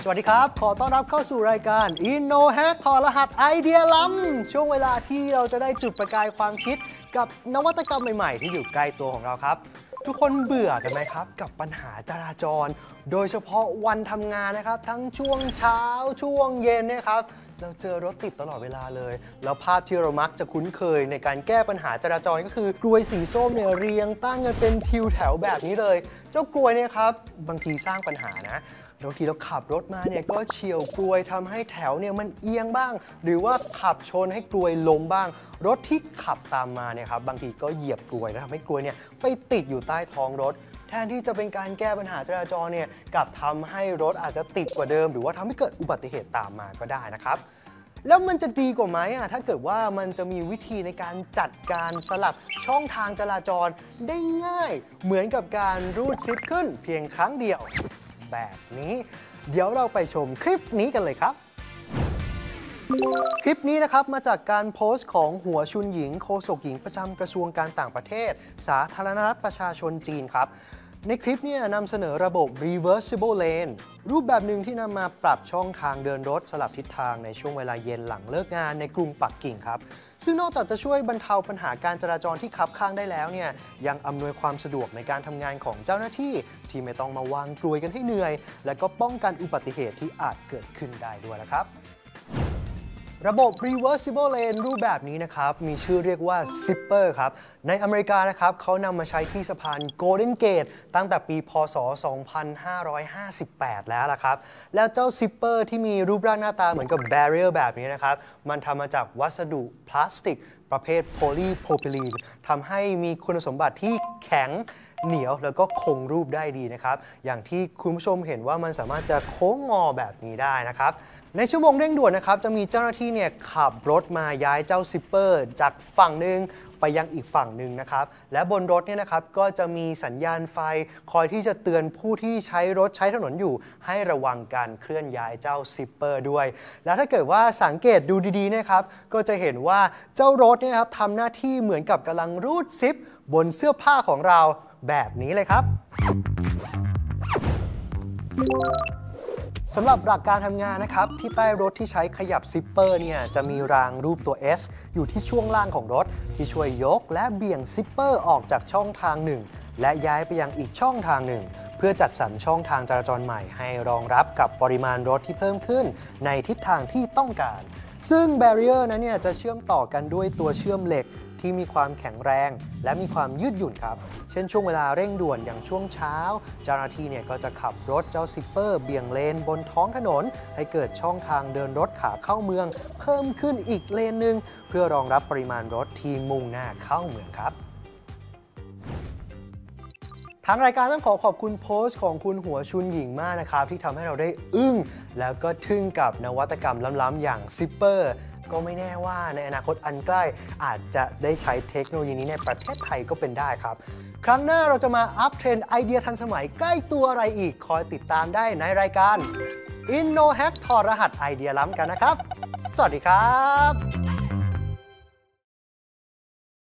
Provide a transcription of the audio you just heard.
สวัสดีครับขอต้อนรับเข้าสู่รายการ InnoHack ถอดรหัสไอเดียล้ำช่วงเวลาที่เราจะได้จุดประกายความคิดกับนวัตกรรมใหม่ๆที่อยู่ใกล้ตัวของเราครับทุกคนเบื่อกันไหมครับกับปัญหาจราจรโดยเฉพาะวันทำงานนะครับทั้งช่วงเช้าช่วงเย็นนะครับเราเจอรถติดตลอดเวลาเลยแล้วภาพที่เรามักจะคุ้นเคยในการแก้ปัญหาจราจรก็คือกลวยสีส้มเนี่ยเรียงตั้งกันเป็นทิวแถวแบบนี้เลยเจ้ากลวยเนี่ยครับบางทีสร้างปัญหานะบางทีเราขับรถมาเนี่ยก็เฉี่ยวกลวยทำให้แถวเนี่ยมันเอียงบ้างหรือว่าขับชนให้กลวยล้มบ้างรถที่ขับตามมาเนี่ยครับบางทีก็เหยียบกลวยแล้วทำให้กลวยเนี่ยไปติดอยู่ใต้ท้องรถแทนที่จะเป็นการแก้ปัญหาจราจรเนี่ยกลับทำให้รถอาจจะติดกว่าเดิมหรือว่าทำให้เกิดอุบัติเหตุตามมาก็ได้นะครับแล้วมันจะดีกว่าไหมถ้าเกิดว่ามันจะมีวิธีในการจัดการสลับช่องทางจราจรได้ง่ายเหมือนกับการรูดซิปขึ้นเพียงครั้งเดียวแบบนี้เดี๋ยวเราไปชมคลิปนี้กันเลยครับคลิปนี้นะครับมาจากการโพสต์ของหัวชุนหญิงโฆษกหญิงประจำกระทรวงการต่างประเทศสาธารณรัฐประชาชนจีนครับในคลิปนี้นำเสนอระบบ reversible lane รูปแบบหนึ่งที่นำมาปรับช่องทางเดินรถสลับทิศทางในช่วงเวลาเย็นหลังเลิกงานในกรุงปักกิ่งครับซึ่งนอกจากจะช่วยบรรเทาปัญหาการจราจรที่คับข้างได้แล้วเนี่ยยังอำนวยความสะดวกในการทำงานของเจ้าหน้าที่ที่ไม่ต้องมาวางกลวยกันให้เหนื่อยและก็ป้องกันอุบัติเหตุที่อาจเกิดขึ้นได้ด้วยนะครับระบบ reversible lane รูปแบบนี้นะครับมีชื่อเรียกว่า Zipper ครับในอเมริกานะครับเขานำมาใช้ที่สะพาน Golden Gate ตั้งแต่ปีพ.ศ. 2558 แล้วล่ะครับแล้วเจ้า Zipper ที่มีรูปร่างหน้าตาเหมือนกับ barrier แบบนี้นะครับมันทำมาจากวัสดุพลาสติกประเภทโพลีโพรพิลีนทำให้มีคุณสมบัติที่แข็งเหนียวแล้วก็คงรูปได้ดีนะครับอย่างที่คุณผู้ชมเห็นว่ามันสามารถจะโค้งงอแบบนี้ได้นะครับในชั่วโมงเร่งด่วนนะครับจะมีเจ้าหน้าที่เนี่ยขับรถมาย้ายเจ้าซิปเปอร์จากฝั่งหนึ่งไปยังอีกฝั่งหนึ่งนะครับและบนรถเนี่ยนะครับก็จะมีสัญญาณไฟคอยที่จะเตือนผู้ที่ใช้รถใช้ถนนอยู่ให้ระวังการเคลื่อนย้ายเจ้าซิปเปอร์ด้วยแล้วถ้าเกิดว่าสังเกตดูดีๆนะครับก็จะเห็นว่าเจ้ารถเนี่ยครับทำหน้าที่เหมือนกับกำลังรูดซิปบนเสื้อผ้าของเราแบบนี้เลยครับสำหรับหลักการทำงานนะครับที่ใต้รถที่ใช้ขยับซิปเปอร์เนี่ยจะมีรางรูปตัว S อยู่ที่ช่วงล่างของรถที่ช่วยยกและเบี่ยงซิปเปอร์ออกจากช่องทางหนึ่งและย้ายไปยังอีกช่องทางหนึ่งเพื่อจัดสรรช่องทางจราจรใหม่ให้รองรับกับปริมาณรถที่เพิ่มขึ้นในทิศทางที่ต้องการซึ่งแบเรียร์นั้นเนี่ยจะเชื่อมต่อกันด้วยตัวเชื่อมเหล็กที่มีความแข็งแรงและมีความยืดหยุ่นครับเช่นช่วงเวลาเร่งด่วนอย่างช่วงเช้าเจ้าหน้าที่เนี่ยก็จะขับรถเจ้าซิปเปอร์เบี่ยงเลนบนท้องถนนให้เกิดช่องทางเดินรถขาเข้าเมืองเพิ่มขึ้นอีกเลนหนึ่งเพื่อรองรับปริมาณรถที่มุ่งหน้าเข้าเมืองครับทางรายการต้องขอบคุณโพสต์ของคุณหัวชุนหญิงมากนะครับที่ทำให้เราได้อึ้งแล้วก็ทึ่งกับนวัตกรรมล้ำๆอย่างซิปเปอร์ก็ไม่แน่ว่าในอนาคตอันใกล้อาจจะได้ใช้เทคโนโลยีนี้ในประเทศไทยก็เป็นได้ครับครั้งหน้าเราจะมาอัปเทรนด์ไอเดียทันสมัยใกล้ตัวอะไรอีกคอยติดตามได้ในรายการ InnoHack ถอดรหัสไอเดียล้ำกันนะครับสวัสดีครับ